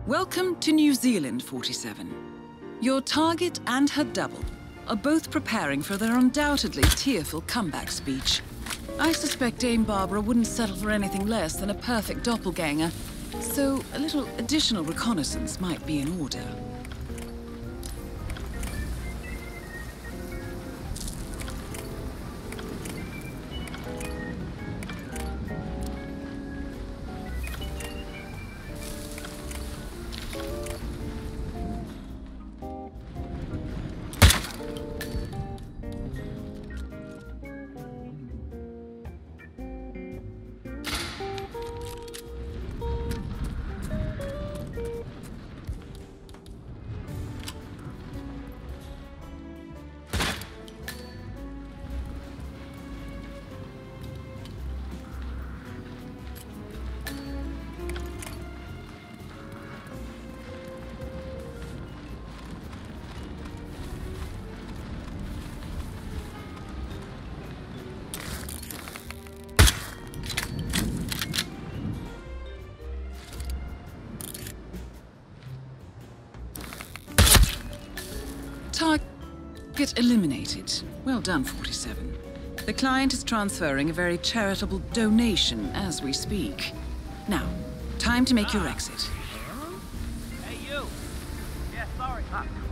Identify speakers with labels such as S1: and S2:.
S1: Welcome to New Zealand, 47. Your target and her double are both preparing for their undoubtedly tearful comeback speech. I suspect Dame Barbara wouldn't settle for anything less than a perfect doppelganger, so a little additional reconnaissance might be in order. Target eliminated. Well done, 47. The client is transferring a very charitable donation as we speak. Now, time to make your exit.
S2: Hey, you! Yeah, sorry.